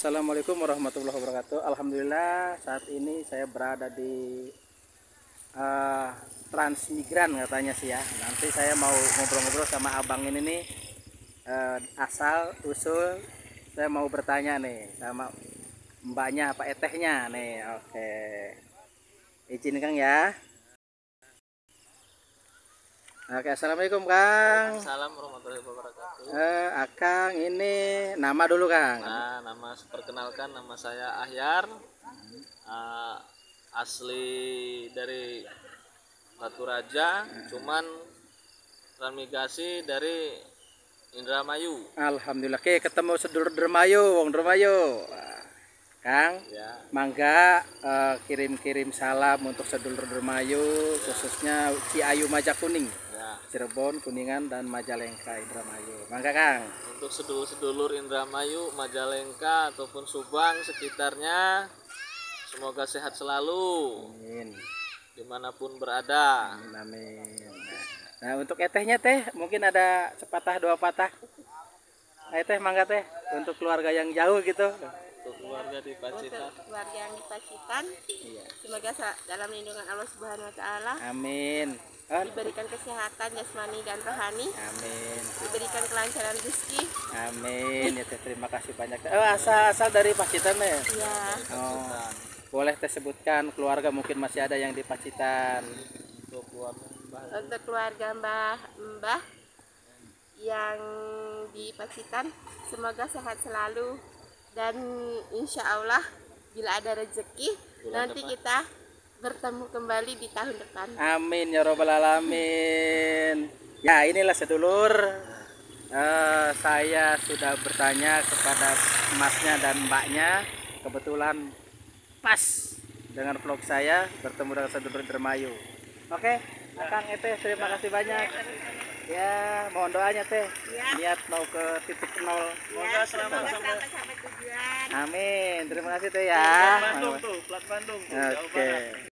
Assalamualaikum warahmatullahi wabarakatuh. Alhamdulillah saat ini saya berada di eh, Transmigran katanya sih ya. Nanti saya mau ngobrol-ngobrol sama abang ini nih, asal usul saya mau bertanya nih sama mbaknya apa etehnya nih. Oke, izin Kang ya. Oke, assalamualaikum Kang. Salam warahmatullahi wabarakatuh. Akang ini nama dulu Kang. Nah, perkenalkan nama saya Ahyar, uh, asli dari Batu Raja, cuman transmigrasi dari Indramayu. Alhamdulillah, oke ketemu sedulur Dermayu, wong Dermayu. Kang, Ya, mangga kirim-kirim salam untuk sedulur Dermayu, khususnya Ciayu Majakuning, ya. Cirebon, Kuningan, dan Majalengka, Indramayu. Mangga Kang. Untuk sedulur-sedulur Indramayu, Majalengka ataupun Subang sekitarnya, semoga sehat selalu Amin. dimanapun berada. Amin, amin. Nah, untuk etehnya teh mungkin ada sepatah dua patah. Teh mangga teh untuk keluarga yang jauh gitu. Untuk keluarga di Pacitan. Untuk keluarga yang di Pacitan, Iya. semoga dalam lindungan Allah Subhanahu Wa Taala Amin. diberikan kesehatan jasmani dan rohani, Amin. diberikan kelancaran rezeki. Amin. Ya teh, terima kasih banyak. Asal dari Pacitan ya. Ya, Oh, boleh teh sebutkan keluarga mungkin masih ada yang di Pacitan. Untuk keluarga untuk keluarga Mbah yang di Pacitan, semoga sehat selalu dan insya Allah bila ada rezeki nanti kita bertemu kembali di tahun depan. Amin ya robbal alamin. Ya inilah sedulur. Saya sudah bertanya kepada masnya dan mbaknya. Kebetulan pas dengan vlog saya bertemu dengan sedulur Dermayu. Oke, Akang Ete terima kasih banyak. Ya, mohon doanya teh. Ya. Niat mau ke titik nol. Ya, semoga sampai tujuan. Amin. Terima kasih teh ya. Bandung tuh, plat Bandung tuh, Jawa Barat. Oke.